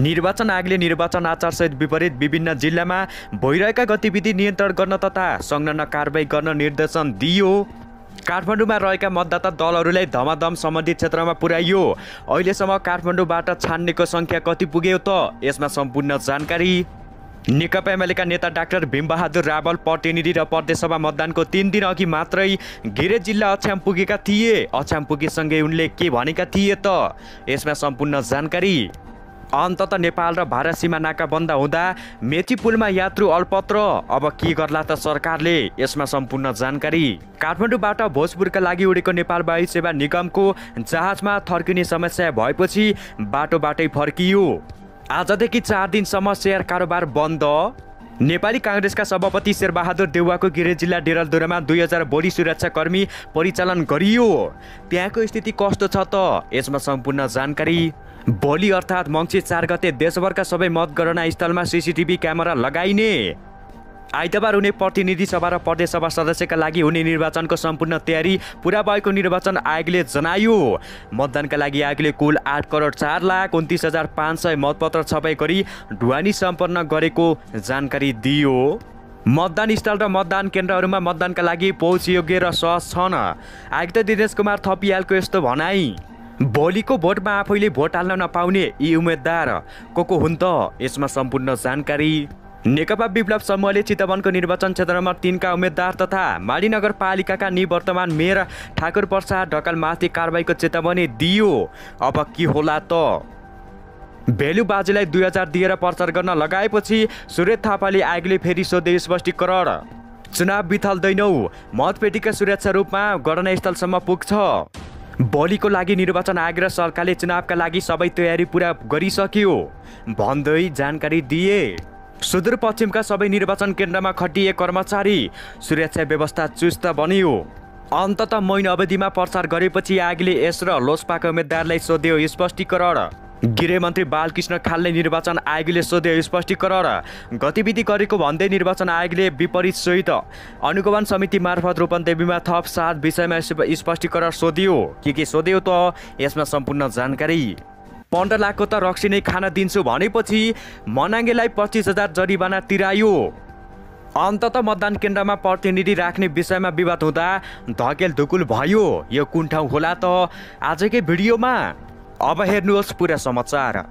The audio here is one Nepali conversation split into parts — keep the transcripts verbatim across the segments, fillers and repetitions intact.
निर्वाचन आयोगले निर्वाचन आचारसहित विपरीत विभिन्न जिल्लामा भइरहेका गतिविधि नियन्त्रण गर्न तथा संलग्न कारबाही गर्न निर्देशन दियो। काठमाडौँमा रहेका मतदाता दलहरूलाई धमाधम सम्बन्धित क्षेत्रमा पुर्याइयो। अहिलेसम्म काठमाडौँबाट छान्नेको सङ्ख्या कति पुग्यो त? यसमा सम्पूर्ण जानकारी। नेकपा एमालेका नेता डाक्टर भीमबहादुर रावल प्रतिनिधि र प्रदेशसभा मतदानको तीन दिन अघि मात्रै गिरे जिल्ला अछाम पुगेका थिए। अछाम पुगेसँगै उनले के भनेका थिए त? यसमा सम्पूर्ण जानकारी। अन्तत नेपाल र भारत सीमा नाका बन्द हुँदा मेची पुलमा यात्रु अल्पत्र, अब के गर्ला त सरकारले? यसमा सम्पूर्ण जानकारी। काठमाडौँबाट भोजपुरका लागि उडेको नेपाल वायु सेवा निगमको जहाजमा थर्किने समस्या भएपछि बाटोबाटै फर्कियो। आजदेखि चार दिनसम्म सेयर कारोबार बन्द। नेपाली काङ्ग्रेसका सभापति शेरबहादुर देउवाको गिरे जिल्ला डेरलधुरामा दुई हजार बढी सुरक्षाकर्मी परिचालन गरियो। त्यहाँको स्थिति कस्तो छ त? यसमा सम्पूर्ण जानकारी। भोलि अर्थात् मङ्सिर चार गते देशभरका सबै मतगणना स्थलमा सिसिटिभी क्यामेरा लगाइने। आइतबार हुने प्रतिनिधि सभा र प्रदेश सभा सदस्यका लागि हुने निर्वाचनको सम्पूर्ण तयारी पुरा भएको निर्वाचन आयोगले जनायो। मतदानका लागि आयोगले कुल आठ करोड चार लाख उन्तिस हजार पाँच सय मतपत्र छपाई गरी ढुवानी सम्पन्न गरेको जानकारी दियो। मतदान स्थल र मतदान केन्द्रहरूमा मतदानका लागि पहुँच योग्य र सहज छन्। आयुक्त दिनेश कुमार थपियालको यस्तो भनाई। भोलिको भोटमा आफैले भोट हाल्न नपाउने यी उम्मेद्वार को को हुन् त? यसमा सम्पूर्ण जानकारी। नेकपा विप्लव समूहले चितवनको निर्वाचन क्षेत्र नम्बर तीनका उम्मेद्वार तथा माडी नगरपालिकाका निवर्तमान मेयर ठाकुर प्रसाद ढकालमाथि कारबाहीको चेतावनी दियो। अब के होला त? भेलु बाजेलाई दुई हजार दिएर प्रचार गर्न लगाएपछि सुरेश थापाले आयोगले फेरि सोधे स्पष्टीकरण। चुनाव बिथल्दैनौ, मतपेटीका सुरक्षा रूपमा गणनास्थलसम्म पुग्छ। भोलिको लागि निर्वाचन आयोग र सरकारले चुनावका लागि सबै तयारी पुरा गरिसक्यो भन्दै जानकारी दिए। सुदूरपश्चिमका सबै निर्वाचन केन्द्रमा खटिए कर्मचारी, सुरक्षा व्यवस्था चुस्त बन्यो। अन्तत महिना अवधिमा प्रचार गरेपछि आयोगले यस र लोसपाका उम्मेद्वारलाई सोध्यो स्पष्टीकरण। गृहमन्त्री बालकृष्ण खालले निर्वाचन आयोगले सोध्यो स्पष्टीकरण। गतिविधि गरेको भन्दै निर्वाचन आयोगले विपरीत सहित अनुगमन समिति मार्फत रूपन्देवीमा थप सात विषयमा स्पष्टीकरण सोध्यो। के के सोध्यो त? यसमा सम्पूर्ण जानकारी। पन्ध्र लाखको त रक्सी नै खान दिन्छु भनेपछि मनाङ्गेलाई पच्चिस हजार जरिवाना तिरायो। अन्तत मतदान केन्द्रमा प्रतिनिधि राख्ने विषयमा विवाद हुँदा धकेल धुकुल भयो। यो कुन ठाउँ होला त? आजकै भिडियोमा अब हेर्नुहोस् पुरा समाचार।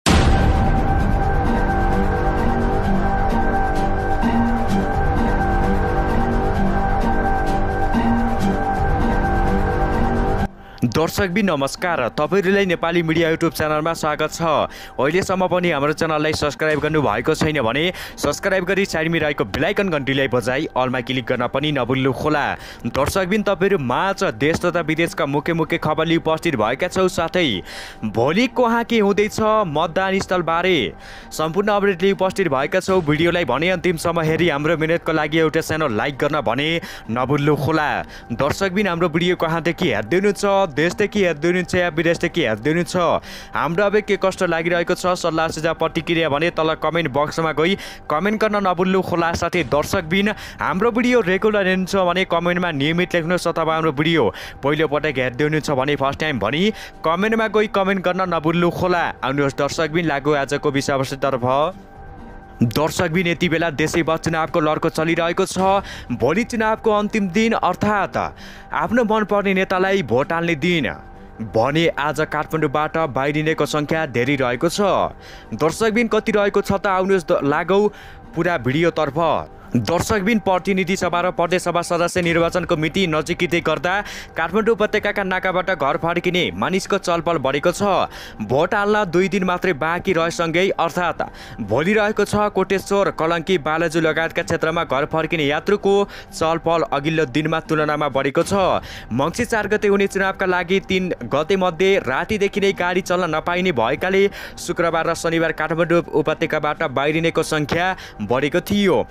दर्शकबिन नमस्कार, तपाईहरुलाई नेपाली मिडिया युट्युब च्यानलमा स्वागत छ। अहिलेसम्म पनि हाम्रो च्यानललाई सब्स्क्राइब गर्नु भएको छैन भने सब्स्क्राइब गरी साइडमा रहेको बेल आइकन घण्टीलाई बजाई अलमा क्लिक गर्न पनि नभुल्नु होला। दर्शकबिन तपाईहरु माझ देश तथा विदेशका मुख्य मुख्य खबरले उपस्थित भएका छौ, साथै भोलि कहाँ के हुँदैछ मतदान स्थल बारे सम्पूर्ण अपडेटले उपस्थित भएका छौ। भिडियोलाई भने अन्तिमसम्म हेरी हाम्रो मिनेटको लागि एउटा सानो लाइक गर्न भने नभुल्नु होला। दर्शकबिन हाम्रो भिडियो कहाँदेखि हेर्दै हुनुहुन्छ, देशदेखि हेर्दै हुनुहुन्छ या विदेशदेखि हेर्दै हुनुहुन्छ, हाम्रो अब के कस्तो लागिरहेको छ सल्लाह सुझाव प्रतिक्रिया भने तल कमेन्ट बक्समा गई कमेन्ट गर्न नभुल्नु होला। साथै दर्शकबिन हाम्रो भिडियो रेगुलर हेर्नुहुन्छ भने कमेन्टमा नियमित लेख्नुहोस्, अथवा हाम्रो भिडियो पहिलो पटक हेर्दै हुनुहुन्छ भने फर्स्ट टाइम भनी कमेन्टमा गई कमेन्ट गर्न नभुल्नु होला। आउनुहोस् दर्शकबिन लागु आजको विषयवस्तुतर्फ। दर्शकबिन यति बेला देशैभर चुनावको लड्को चलिरहेको छ। भोलि चुनावको अन्तिम दिन अर्थात् आफ्नो मनपर्ने नेतालाई भोट हाल्ने दिन भने आज काठमाडौँबाट बाहिरिनेको सङ्ख्या धेरै रहेको छ। दर्शकबिन कति रहेको छ त? आउनुहोस् लागौ पुरा भिडियोतर्फ। दर्शकबिन प्रतिनिधि सभा र प्रदेश सभा सदस्य निर्वाचनको मिति नजिकै गर्दा काठमाडौँ उपत्यकाका नाकाबाट घर फर्किने मानिसको चलपल बढेको छ। भोट हाल्न दुई दिन मात्रै बाँकी रहेसँगै अर्थात् भोलि रहेको छ कोटेश्वर, कलङ्की, बालाजु लगायतका क्षेत्रमा घर फर्किने यात्रुको चलपल अघिल्लो दिनमा तुलनामा बढेको छ। मङ्सिर चार गते हुने चुनावका लागि तीन गते मध्ये रातिदेखि नै गाडी चल्न नपाइने भएकाले शुक्रबार र शनिबार काठमाडौँ उपत्यकाबाट बाहिरिनेको सङ्ख्या बढेको थियो।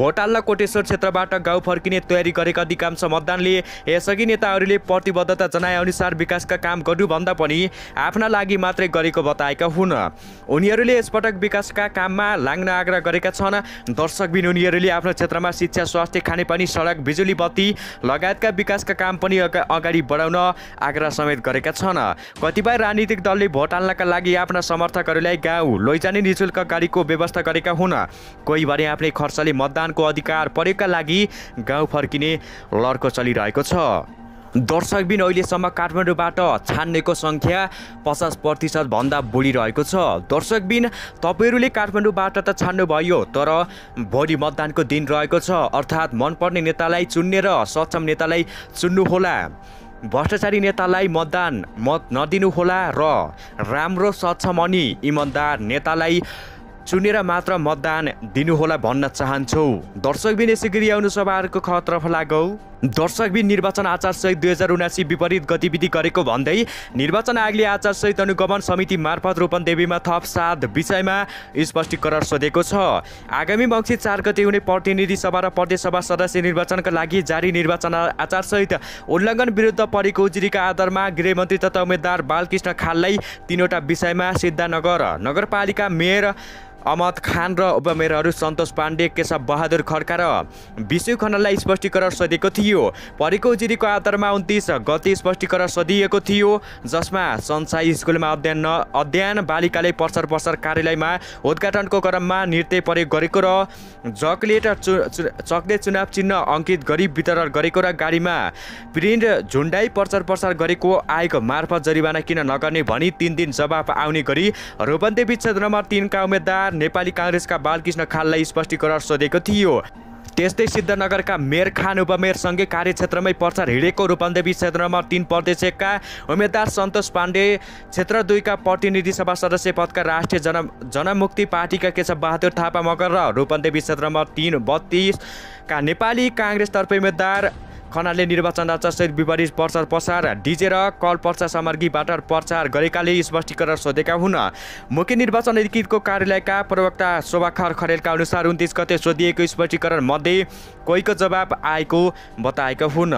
भोटाल र कोटेश्वर क्षेत्रबाट गाउँ फर्किने तयारी गरेका अधिकांश मतदानले यसअघि नेताहरूले प्रतिबद्धता जनाए अनुसार विकासका काम गर्नुभन्दा पनि आफ्ना लागि मात्रै गरेको बताएका हुन्। उनीहरूले यसपटक विकासका काममा लाग्न आग्रह गरेका छन्। दर्शकबिन उनीहरूले आफ्नो क्षेत्रमा शिक्षा, स्वास्थ्य, खानेपानी, सडक, बिजुली बत्ती लगायतका विकासका काम पनि अगाडि बढाउन आग्रह समेत गरेका छन्। कतिपय राजनीतिक दलले भोट हाल्नका लागि आफ्ना समर्थकहरूलाई गाउँ लैजाने निःशुल्क गाडीको व्यवस्था गरेका हुन्। कोही भने आफ्नै खर्चले मतदानको अधिकार प्रयोगका लागि गाउँ फर्किने लड्को चलिरहेको छ। दर्शकबिन अहिलेसम्म काठमाडौँबाट छान्नेको सङ्ख्या पचास प्रतिशत भन्दा बढी रहेको छ। दर्शकबिन तपाईँहरूले काठमाडौँबाट त छान्नुभयो, तर भोलि मतदानको दिन रहेको छ। अर्थात् मनपर्ने नेतालाई चुन्ने र सक्षम नेतालाई चुन्नुहोला। भ्रष्टाचारी नेतालाई मतदान मत नदिनुहोला र राम्रो, सक्षम अनि इमान्दार नेतालाई चुनेर मात्र मतदान दिनुहोला भन्न चाहन्छौ। दर्शकबिन यसै गरी आउनु सभाहरूको खतरफ लागौ। दर्शकबिन निर्वाचन आचार संहिता दुई हजार उनासी विपरीत गतिविधि गरेको भन्दै निर्वाचन आयोगले आचार संहिता अनुगमन समिति मार्फत रूपन्देहीमा थप सात विषयमा स्पष्टीकरण सोधेको छ। आगामी मङ्सिर चार गते हुने प्रतिनिधि सभा र प्रदेश सभा सदस्य निर्वाचनका लागि जारी निर्वाचन आचार संहिता उल्लङ्घन विरुद्ध परेको उजुरीका आधारमा गृहमन्त्री तथा उम्मेद्वार बालकृष्ण खाललाई तीनवटा विषयमा सिद्धानगर नगरपालिका मेयर अहमद खान र उपमेयरहरू सन्तोष पाण्डे, केशव बहादुर खड्का र विष्णु खनाललाई स्पष्टीकरण सोधेको थियो। परेको उजुरीको आधारमा उन्तिस गते स्पष्टीकरण सोधिएको थियो, जसमा सनसाई स्कुलमा अध्ययन अध्ययन बालिकाले प्रचार प्रसार कार्यालयमा उद्घाटनको क्रममा नृत्य प्रयोग गरेको र चकलेट चकलेट चुनाव चिन्ह अङ्कित गरी वितरण गरेको र गाडीमा प्रिन्ट झुन्डाई प्रचार प्रसार गरेको आयोग मार्फत जरिवाना किन नगर्ने भनी तीन दिन जवाफ आउने गरी रूपन्देही क्षेत्र नम्बर तीनका उम्मेद्वार नेपाली काङ्ग्रेसका बालकृष्ण खाललाई स्पष्टीकरण सोधेको थियो। त्यस्तै सिद्धनगरका मेयर खान उपमेयरसँगै कार्यक्षेत्रमै प्रचार हिँडेको रूपन्देही क्षेत्र नम्बर तीन प्रदेश एकका उम्मेद्वार सन्तोष पाण्डे, क्षेत्र दुईका प्रतिनिधि सभा सदस्य पदका राष्ट्रिय जन जनमुक्ति पार्टीका केशव बहादुर थापा मगर र रूपन्देही क्षेत्र नम्बर तीन बत्तीसका नेपाली काङ्ग्रेसतर्फे उम्मेद्वार खनालले निर्वाचन आचार संहिता विपरीत प्रचार प्रसार डिजे र कल पर्चा सामग्रीबाट प्रचार गरेकाले स्पष्टीकरण सोधेका हुन्। मुख्य निर्वाचन अधिकृतको कार्यालयका प्रवक्ता शोभाखर खरेलका अनुसार उन्तिस गते सोधिएको स्पष्टीकरण मध्ये कोहीको जवाब आएको बताएका हुन्।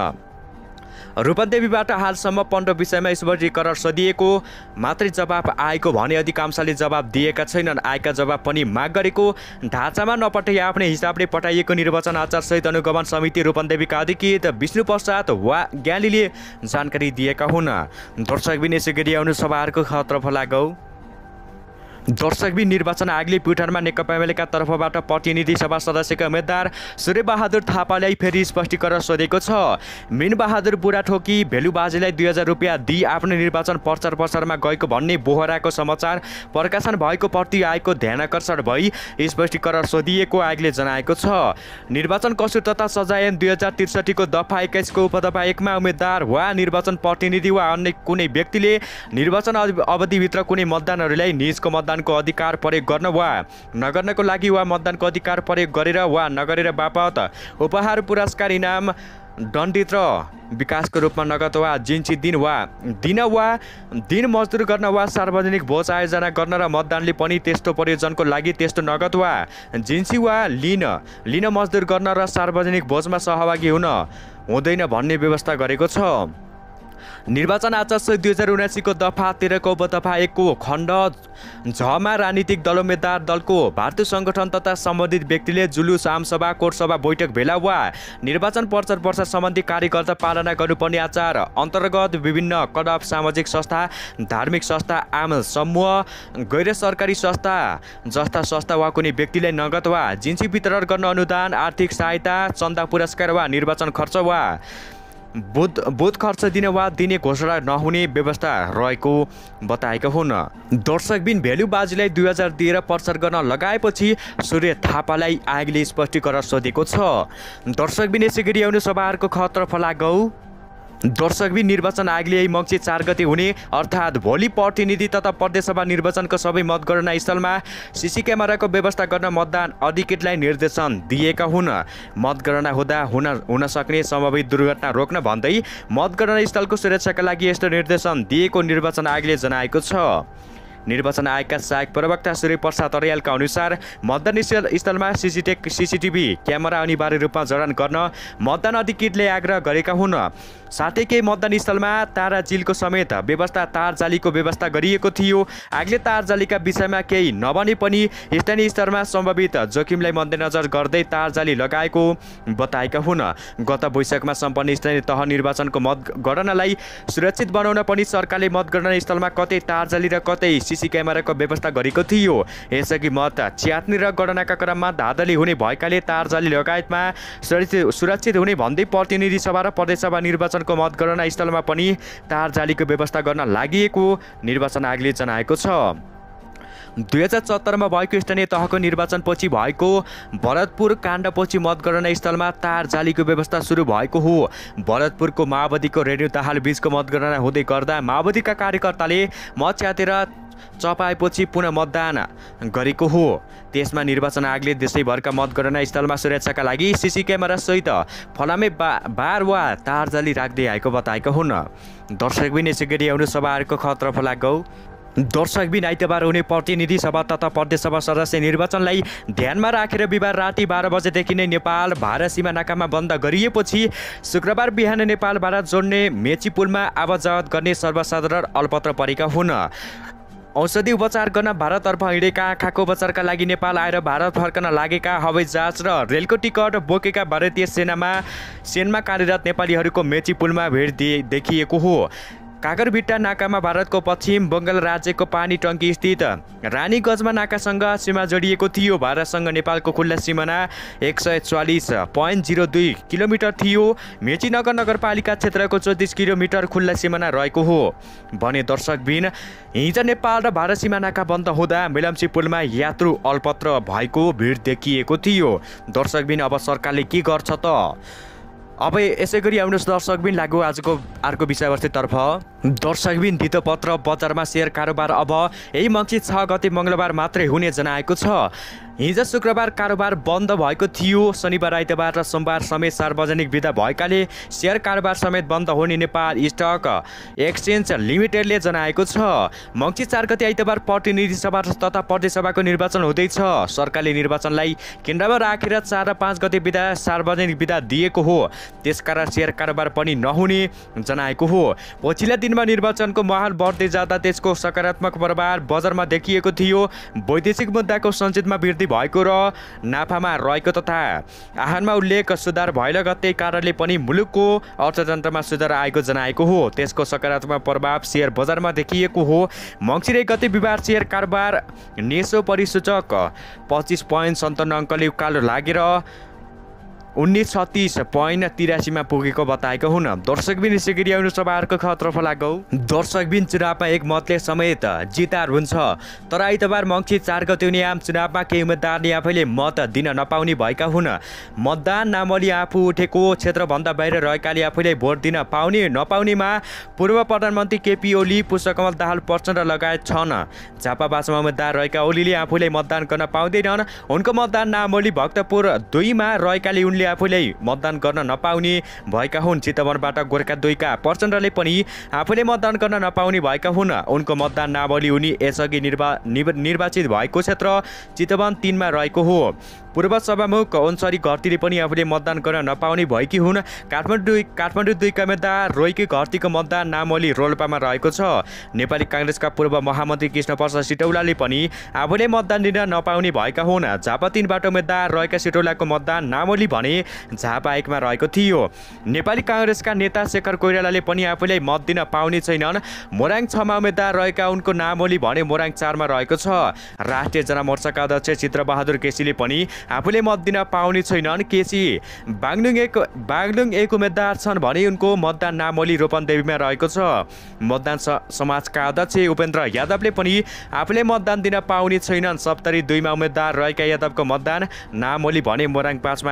रूपन्देहीबाट हालसम्म पन्ध्र विषयमा स्पष्टीकरण सोधिएको मात्रै जवाब आएको भने अधिकांशले जवाब दिएका छैनन्। आएका जवाब पनि माग गरेको ढाँचामा नपठाई आफ्नै हिसाबले पठाइएको निर्वाचन आचार संहिता अनुगमन समिति रूपन्देहीका अधिकृत विष्णु प्रसाद वा ज्ञालीले जानकारी दिएका हुन्। दर्शकबिन यसै गरी आउनु सभाहरूको खतरफ लागौ। दर्शकबिन निर्वाचन आयोगले प्युठानमा नेकपा एमालेका तर्फबाट प्रतिनिधि सभा सदस्यका उम्मेद्वार सूर्यबहादुर थापालाई फेरि स्पष्टीकरण सोधेको छ। मिनबहादुर बुढाथोकी भेलुबाजेलाई दुई हजार रुपियाँ दिई आफ्नो निर्वाचन प्रचार प्रसारमा गएको भन्ने बोहराको समाचार प्रकाशन भएको प्रति आएको ध्यानकर्षण भई स्पष्टीकरण सोधिएको आयोगले जनाएको छ। निर्वाचन कसुर तथा सजाय ऐन दुई हजार त्रिसठीको दफा एक्काइसको उपदफा एकमा उम्मेद्वार वा निर्वाचन प्रतिनिधि वा अन्य कुनै व्यक्तिले निर्वाचन अवधिभित्र कुनै मतदानहरूलाई निजको मतदान मतदानको अधिकार प्रयोग गर्न वा नगर्नको लागि वा मतदानको अधिकार प्रयोग गरेर वा नगरेर बापत उपहार, पुरस्कार, इनाम, दण्डित र विकासको रूपमा नगद वा जिन्सी दिन वा दिन वा दिन मजदुर गर्न वा सार्वजनिक भोज आयोजना गर्न र मतदानले पनि त्यस्तो प्रयोजनको लागि त्यस्तो नगद वा जिन्सी वा लिन लिन मजदुर गर्न र सार्वजनिक भोजमा सहभागी हुन हुँदैन भन्ने व्यवस्था गरेको छ। निर्वाचन आचार संहिता दुई हजार उनासीको दफा तेह्रको उपदफा एकको खण्ड झमा राजनीतिक दल, उम्मेद्वार दलको भारतीय सङ्गठन तथा सम्बन्धित व्यक्तिले जुलुस, आमसभा, कोटसभा, बैठक भेला वा निर्वाचन प्रचार प्रसार सम्बन्धी कार्यकर्ता पालना गर्नुपर्ने आचार अन्तर्गत विभिन्न क्लब, सामाजिक संस्था, धार्मिक संस्था, आम समूह, गैर सरकारी संस्था जस्ता संस्था वा कुनै व्यक्तिलाई नगद वा जिन्सी वितरण गर्न अनुदान, आर्थिक सहायता, चन्दा, पुरस्कार वा निर्वाचन खर्च वा बुध बुध खर्च दिन वा दिने घोषणा नहुने व्यवस्था रहेको बताएका हुन्। दर्शकबिन भेलुबाजीलाई दुई हजार दिएर प्रचार गर्न लगाएपछि सूर्य थापालाई आयोगले स्पष्टीकरण सोधेको छ। दर्शकबिन यसै गरी आउने सभाहरूको खतरफ लागौ। दर्शकबिन निर्वाचन आयोगले यही मङ्सिर चार गते हुने अर्थात् भोलि प्रतिनिधि तथा प्रदेशसभा निर्वाचनको सबै मतगणना स्थलमा सिसी क्यामेराको व्यवस्था गर्न मतदान अधिकृतलाई निर्देशन दिएका हुन्। मतगणना हुँदा हुन हुन सक्ने सम्भावित दुर्घटना रोक्न भन्दै मतगणना स्थलको सुरक्षाका लागि यस्तो निर्देशन दिएको निर्वाचन आयोगले जनाएको छ। निर्वाचन आयोगका सहायक प्रवक्ता सूर्य प्रसाद अर्यालका अनुसार मतदान स्थलमा सीसीटेक सीसीटिभी क्यामेरा अनिवार्य रूपमा जडान गर्न मतदान अधिकृतले आग्रह गरेका हुन्। साथै केही मतदान स्थलमा तारा जिलको समेत व्यवस्था तार जालीको व्यवस्था गरिएको थियो। आगले तार जालीका विषयमा केही नभने पनि स्थानीय स्तरमा सम्भावित जोखिमलाई मध्यनजर गर्दै तार जाली लगाएको बताएका हुन्। गत वैशाखमा सम्पन्न स्थानीय तह निर्वाचनको मतगणनालाई सुरक्षित बनाउन पनि सरकारले मतगणना स्थलमा कतै तार जाली र कतै सीसी क्यामेराको व्यवस्था गरेको थियो। यसअघि मत च्यात्ने र गणनाका क्रममा धाँधली हुने भएकाले तार जाली लगायतमा सुरक्षित हुने भन्दै प्रतिनिधि सभा र प्रदेशसभा निर्वाचनको मतगणना स्थलमा पनि तार जालीको व्यवस्था गर्न लागि निर्वाचन आयोगले जनाएको छ। दुई हजार सत्तरमा भएको स्थानीय तहको निर्वाचनपछि भएको भरतपुर काण्डपछि मतगणना स्थलमा तार जालीको व्यवस्था सुरु भएको हो। भरतपुरको माओवादीको रेणु दाहाल बीचको मतगणना हुँदै गर्दा माओवादीका कार्यकर्ताले मत च्यातेर चपाएपछि पुनः मतदान गरेको हो। त्यसमा निर्वाचन आयोगले देशैभरका मतगणना स्थलमा सुरक्षाका लागि सीसी क्यामेरा सहित फलामे बा बार वा तार जाली राख्दै आएको बताएका हुन्। दर्शकबिन यसै गरी आउनु सभाहरूको खतरा फलागौ। दर्शकबिन आइतबार हुने प्रतिनिधि सभा तथा प्रदेशसभा सदस्य निर्वाचनलाई ध्यानमा राखेर बिहिबार राति बाह्र बजेदेखि नै नेपाल भारत सीमा नाकामा बन्द गरिएपछि शुक्रबार बिहान नेपाल भारत जोड्ने मेची पुलमा आवाजावत गर्ने सर्वसाधारण अलपत्र परेका हुन्। औषधि उपचार गर्न भारततर्फ हिँडेका आँखाको उपचारका लागि नेपाल आएर भारत फर्कन लागेका हवाई जहाज र रेलको टिकट बोकेका भारतीय सेनामा सेनमा कार्यरत नेपालीहरूको मेची पुलमा भिड देखिएको हो। काकरभिट्टा नाकामा भारतको पश्चिम बङ्गाल राज्यको पानी टङ्की स्थित रानीगञ्जमा नाकासँग सीमा जोडिएको थियो। भारतसँग नेपालको खुल्ला सिमाना एक सय चालिस पोइन्ट जिरो दुई किलोमिटर थियो। मेचीनगर नगरपालिका क्षेत्रको चौतिस किलोमिटर खुल्ला सिमाना रहेको हो भने दर्शकबिन हिजो नेपाल र भारत सीमा नाका बन्द हुँदा मेलम्ची पुलमा यात्रु अल्पत्र भएको भिड देखिएको थियो। दर्शकबिन अब सरकारले के गर्छ त? अब यसै गरी आउनुहोस् दर्शकबिन लागु आजको अर्को विषयवस्तुतर्फ। दर्शकबिन धितोपत्र बजारमा सेयर कारोबार अब यही मङ्सिर छ गते मङ्गलबार मात्रै हुने जनाएको छ। हिजो शुक्रबार कारोबार बन्द भएको थियो। शनिबार आइतबार र सोमबार समेत सार्वजनिक बिदा भएकाले सेयर कारोबार समेत बन्द हुने नेपाल स्टक एक्सचेन्ज लिमिटेडले जनाएको छ। मङ्सिर चार गते आइतबार प्रतिनिधि सभा तथा प्रदेशसभाको निर्वाचन हुँदैछ। सरकारले निर्वाचनलाई केन्द्रमा राखेर चार र पाँच गते बिदा सार्वजनिक बिदा दिएको हो। त्यसकारण सेयर कारोबार पनि नहुने जनाएको हो। पछिल्ला दिनमा निर्वाचनको माहौल बढ्दै जाँदा त्यसको सकारात्मक प्रभाव बजारमा देखिएको थियो। वैदेशिक मुद्दाको सञ्चितमा वृद्धि भएको र नाफामा रहेको तथा आहारमा उल्लेख सुधार भएला गते कारणले पनि मुलुकको अर्थतन्त्रमा सुधार आएको जनाएको हो। त्यसको सकारात्मक प्रभाव सेयर बजारमा देखिएको हो। मङ्सिर एक गते बिहिबार सेयर कारोबार नेसो परिसूचक पच्चिस पोइन्ट सन्ताउन्न अङ्कले उकालो लागेर उन्नाइस छत्तीस पोइन्ट तिरासीमा पुगेको बताएका हुन्। दर्शकबिन यसै गरी आउनु सभाहरूको खतरफ लागौ। दर्शकबिन चुनावमा एक मतले समेत जितार हुन्छ। तर आइतबार मङ्सिर चार गते हुने आम चुनावमा केही उम्मेद्वारले आफैले मत दिन नपाउने भएका हुन्। मतदान नामली आफू उठेको क्षेत्रभन्दा बाहिर रहेकाले आफैले भोट दिन पाउने नपाउनेमा पूर्व प्रधानमन्त्री केपी ओली, पुष्पकमल दाहाल प्रचण्ड लगायत छन्। झापावासमा उम्मेद्वार रहेका ओलीले आफूले मतदान गर्न पाउँदैनन्। उनको मतदान नामली भक्तपुर दुईमा रहेकाले उनले आफूले मतदान गर्न नपाउने भएका हुन्। चितवनबाट गोर्खा दुईका प्रचण्डले पनि आफूले मतदान गर्न नपाउने भएका हुन्। उनको मतदान नावली उनी यसअघि निर्वा निर्वाचित भएको क्षेत्र चितवन तीनमा रहेको हो। पूर्व सभामुख अन्सरी घरतीले पनि आफूले मतदान गर्न नपाउने भएकी हुन्। काठमाडौँ काठमाडौँ दुईका उम्मेद्वार रोइकी घरतीको मतदान नामली रोल्पामा रहेको छ। नेपाली काङ्ग्रेसका पूर्व महामन्त्री कृष्णप्रसाद सिटौलाले पनि आफूले मतदान दिन नपाउने भएका हुन्। झापा तीनबाट उम्मेद्वार रहेका सिटौलाको मतदान नामली भने झापा एकमा रहेको थियो। नेपाली काङ्ग्रेसका नेता शेखर कोइरालाले पनि आफूले मत दिन पाउने छैनन्। मोराङ छमा उम्मेद्वार रहेका उनको नामली भने मोराङ चारमा रहेको छ। राष्ट्रिय जनमोर्चाका अध्यक्ष चित्रबहादुर केसीले पनि आफूले मत दिन पाउने छैनन्। केसी बागलुङ एक बागलुङ एक उम्मेद्वार छन् भने उनको मतदान नामली रूपन्देवीमा रहेको छ। मतदान समाजका अध्यक्ष उपेन्द्र यादवले पनि आफूले मतदान दिन पाउने छैनन्। सप्तरी दुईमा उम्मेद्वार रहेका यादवको मतदान नामली भने मोराङ पाँचमा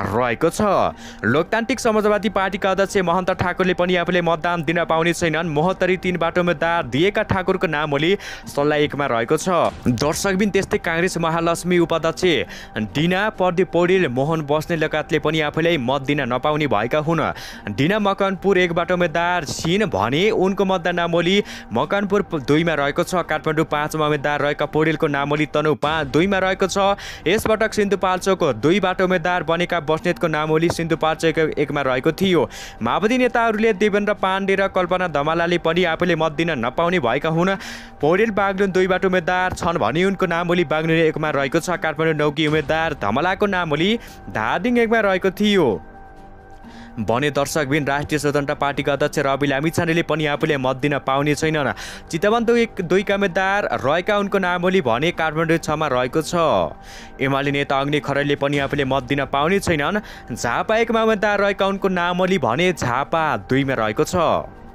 रहेको छ। लोकतान्त्रिक समाजवादी पार्टीका अध्यक्ष महन्त ठाकुरले पनि आफूले मतदान दिन पाउने छैनन्। महोत्तरी तीनबाट उम्मेद्वार दिएका ठाकुरको नाम ओली सल्लाह एकमा रहेको छ। दर्शकबिन त्यस्तै काङ्ग्रेस महालक्ष्मी उपाध्यक्ष डिना प्रदीप पौडेल, मोहन बस्नेत लगायतले पनि आफूले मत दिन नपाउने भएका हुन्। डिना मकनपुर एकबाट उम्मेद्वार छिन् भने उनको मतदान नामोली मकनपुर दुईमा रहेको छ। काठमाडौँ पाँचमा उम्मेद्वार रहेका पौडेलको नामोली तनहुँ पाँच दुईमा रहेको छ। यसपटक सिन्धुपाल्चोक दुईबाट उम्मेद्वार बनेका बस्नेतको नामोली सिन्धुपाल्चोक एकमा रहेको थियो। माओवादी नेताहरूले देवेन्द्र पाण्डे र कल्पना धमालाले पनि आफूले मत दिन नपाउने भएका हुन्। पौडेल बागलुङ दुईबाट उम्मेद्वार छन् भने उनको नामोली बागलुङ एकमा रहेको छ। काठमाडौँ नौकी उम्मेद्वार धमलाको नामोली धादिङ एकमा रहेको थियो भने दर्शकबिन राष्ट्रिय स्वतन्त्र पार्टीका अध्यक्ष रवि लामिछानेले पनि आफूले मत दिन पाउने छैनन्। चितवन दुई दुईका उम्मेद्वार रहेका उनको नामोली भने काठमाडौँ छमा रहेको छ। एमाले नेता अग्नि खरेलले पनि आफूले मत दिन पाउने छैनन्। झापा एकमा उम्मेद्वार रहेका उनको नामोली भने झापा दुईमा रहेको छ।